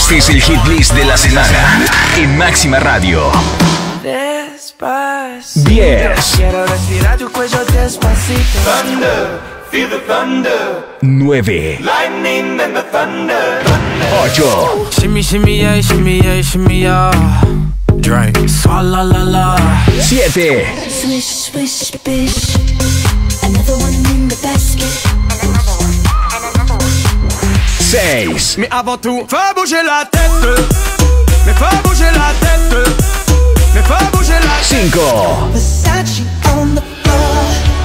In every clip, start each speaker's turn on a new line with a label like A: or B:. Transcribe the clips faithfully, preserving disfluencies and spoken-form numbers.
A: Este es el hit list de la semana en Máxima Radio. diez.
B: Quiero respirar tu cuello despacito.
C: Thunder, feel the thunder.
A: nueve.
C: Lightning and the thunder.
A: ocho.
B: Shimmy, shimmy, yeah, shimmy, yeah, shimmy, yeah. Drink. Swalla la la.
A: siete.
D: Swish, swish, bish. Another one in the basket.
A: seis.
B: Mais avant tout, fais bouger la tête. Mais fais bouger la tête. Mais fais bouger la tête.
A: cinco.
D: Versace on the floor.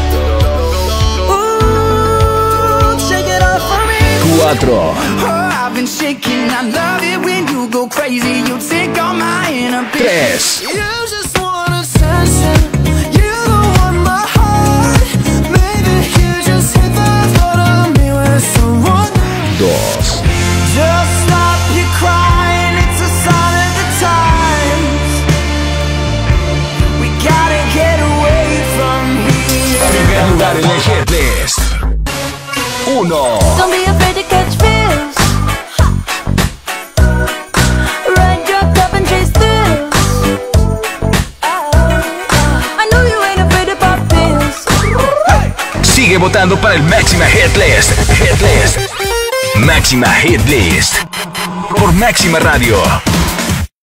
D: Ooh, shake it off for me.
A: cuatro.
D: Oh, I've been shaking. I love it when you go crazy. You take all my inhibitions.
A: tres.
D: You just want attention. You don't want my heart. Maybe you just hit the thought of me with someone.
A: dos.
D: Just stop your crying, it's a sign of the times. We gotta get away from here.
A: Primer lugar en el hit list. uno.
E: Don't be afraid to catch feels. Ride your cup and chase thrills. I know you ain't afraid to pop pills.
A: Sigue votando para el Máxima Hit List. Hit List. Máxima Hit List. Por Máxima Radio.